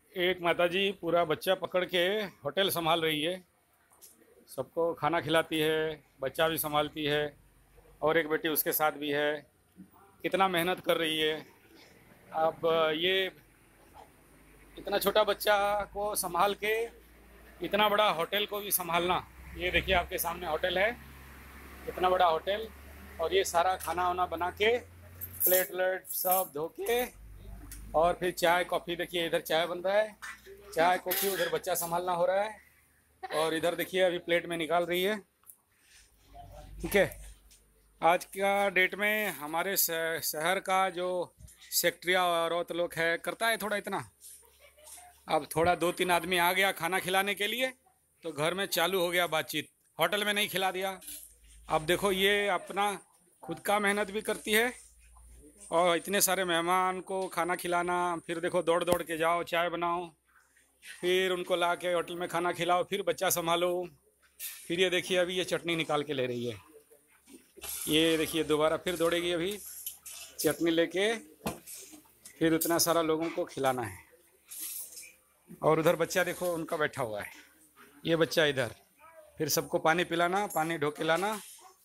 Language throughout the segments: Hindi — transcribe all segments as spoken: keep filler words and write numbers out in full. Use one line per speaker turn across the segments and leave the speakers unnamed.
एक माताजी पूरा बच्चा पकड़ के होटल संभाल रही है, सबको खाना खिलाती है, बच्चा भी संभालती है और एक बेटी उसके साथ भी है। कितना मेहनत कर रही है। अब ये इतना छोटा बच्चा को संभाल के इतना बड़ा होटल को भी संभालना, ये देखिए आपके सामने होटल है, इतना बड़ा होटल, और ये सारा खाना वाना बना के प्लेट व्लेट सब धो के, और फिर चाय कॉफ़ी, देखिए इधर चाय बन रहा है, चाय कॉफ़ी, उधर बच्चा संभालना हो रहा है, और इधर देखिए अभी प्लेट में निकाल रही है। ठीक है, आज का डेट में हमारे शहर का जो सेक्रेटरिया औरत लोग है करता है थोड़ा इतना। अब थोड़ा दो तीन आदमी आ गया खाना खिलाने के लिए तो घर में चालू हो गया बातचीत, होटल में नहीं खिला दिया। अब देखो ये अपना खुद का मेहनत भी करती है और इतने सारे मेहमान को खाना खिलाना, फिर देखो दौड़ दौड़ के जाओ चाय बनाओ, फिर उनको ला के होटल में खाना खिलाओ, फिर बच्चा संभालो, फिर ये देखिए अभी ये चटनी निकाल के ले रही है, ये देखिए दोबारा फिर दौड़ेगी अभी चटनी लेके, फिर उतना सारा लोगों को खिलाना है। और उधर बच्चा देखो उनका बैठा हुआ है, ये बच्चा इधर, फिर सबको पानी पिलाना, पानी ढो के लाना।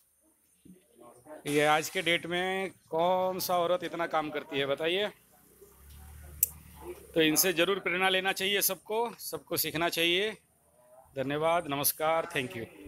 ये आज के डेट में कौन सा औरत इतना काम करती है बताइए। तो इनसे ज़रूर प्रेरणा लेना चाहिए, सबको सबको सीखना चाहिए। धन्यवाद, नमस्कार, थैंक यू।